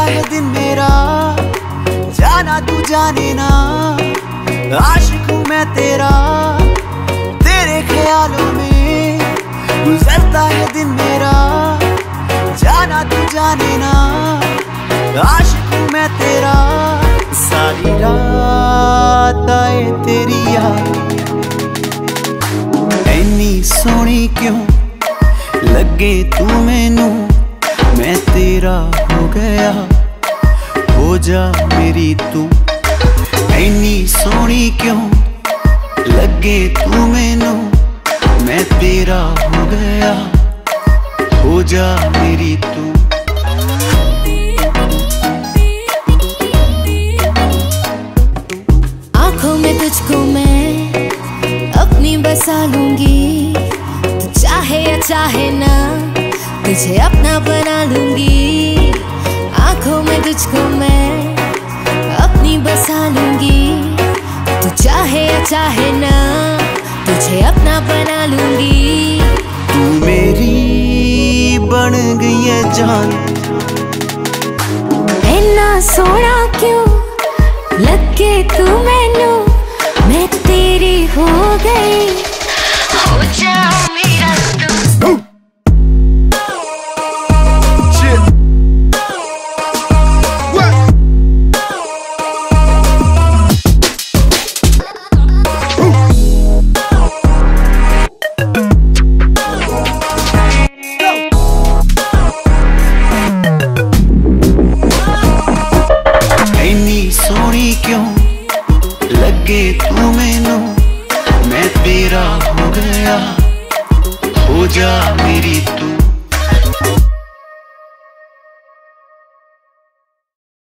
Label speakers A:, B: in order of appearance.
A: है दिन मेरा, जाना तू जाने ना, आशिक हूँ मैं तेरा, तेरे ख्यालों में गुजरता है दिन मेरा, जाना तू जाने ना, आशिक हूँ मैं तेरा। सारी रात आए तेरी याद, ऐनी सोहनी क्यों लगे तू मैनू, मैं तेरा हो गया, हो जा मेरी तू। ऐनी सोहनी क्यों लगे तू मैनू, मैं तेरा हो गया, हो जा मेरी तू।
B: आँखों में तुझको मैं अपनी बसा लूंगी, तू चाहे या चाहे ना तुझे अपना बना लूंगी। आँखों में तुझको मैं अपनी बसा लूंगी, तू चाहे या चाहे ना तुझे अपना बना लूंगी।
A: तू मेरी बन गई है जान,
B: इतना सोना क्यों लगे तू मैनू, मैं तेरी हो गई, हो जा मेरा तू।
A: सोहनी क्यों लगे तू मैनू, मैं तेरा हो गया, हो जा मेरी तू।